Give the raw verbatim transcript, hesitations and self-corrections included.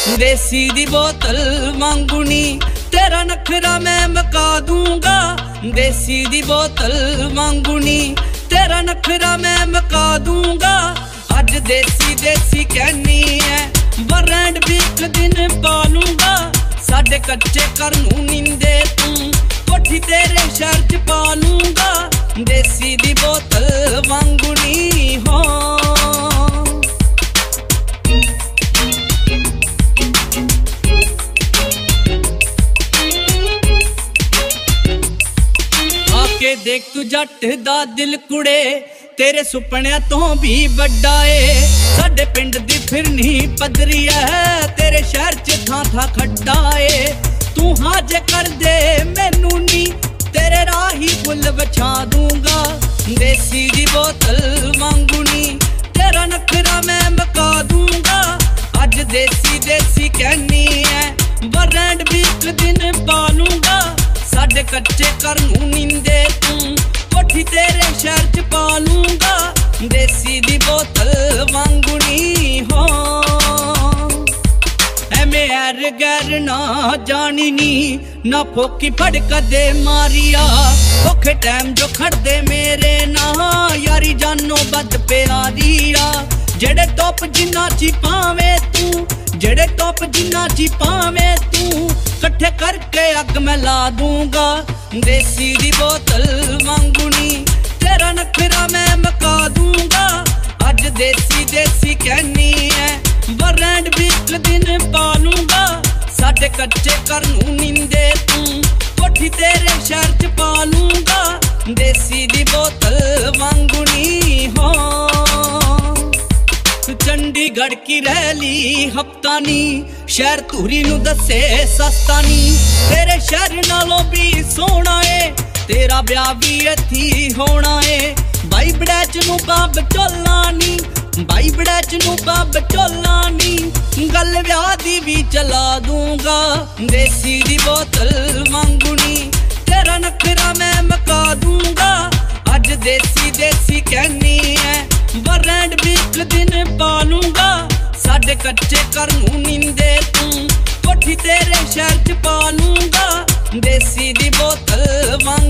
देसी दी बोतल वांगुनी तेरा नखरा मैं मका दूंगा। देसी दी बोतल वांगुनी तेरा नखरा मैं मका दूंगा। अज देसी देसी कहनी है ब्रांड भी एक दिन पालूंगा। साडे कच्चे घर नूं नींदे तू कोठी तेरे शहर च पालूंगा। देसी दी बोतल वांगुनी हो आके देख तू जट दा दिल कुड़े तेरे सुपनिया तो भी बड़ा है। साडे पिंड दी फिरनी पदरी है तेरे शहर च थां थां खड्डा है। तू हाँ जे कर दे मैनू नी तेरे राही फुल बछा दूंगा। देसी दी बोतल वांगुनी तेरा नखरा मैं मका दूंगा। अज देसी देसी कहनी है ब्रांड भी एक दिन पालूंगा। साडे कच्चे घर नूं नींदे तू कोठी तेरे शहर च पालूंगा। देसी दी बोतल वांगुनी हो एमे एर गैर ना जानी नी ना फोकी फड़ कदे मारिया। औखे टाइम जो खड़दे मेरे ना यारी जानो बद प्यारिया। जेड़े टॉप जिन्ना ची पावे तू जेड़े टॉप जिन्ना ची पावे तू कट्ठे करके अग मैं ला दूंगा। देसी दी बोतल वांगुनी तेरा नखरा मैं मका दूंगा। अज देसी देसी कहनी है ब्रांड भी एक दिन पालूंगा। साडे कच्चे घर नूं नींदे तू कोठी तेरे शहर च पालूंगा। देसी दी बोतल वांगुनी हो चंडीगढ़ की रैली हफ्ता नी शहर धूरी नू दसे सस्ता नी। तेरे शहर नालों भी सोना है तेरा ब्याह भी इत्थी होना है। बाई बड़ैच नू बाब चोला नी बाई बड़ैच नू बाब चोला नी गल ब्याह दी भी चला दूंगा। देसी दी बोतल वांगुनी तेरा नखरा मैं मका दूंगा। अज देसी देसी कहनी है ब्रांड भी एक दिन पालूंगा। साडे कच्चे घर नूं नींदे तू कोठी तेरे शहर च पालूंगा। देसी दी बोतल वांग